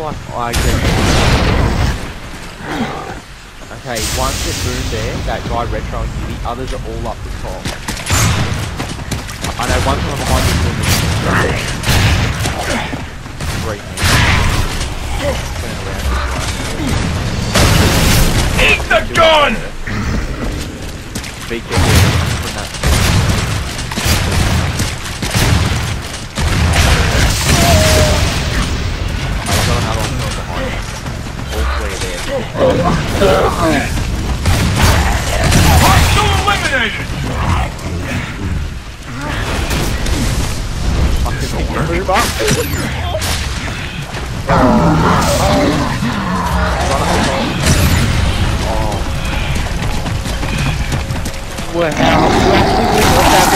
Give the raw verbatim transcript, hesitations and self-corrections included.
like I get. Okay, once they're boomed there, that guy retro and you, the others are all up the top. I know one time behind the room is great. Turn around. Eat the gun! Be careful from that. I've got another one from behind us. All three are there. Hostile eliminated! Fucking move up. Wow.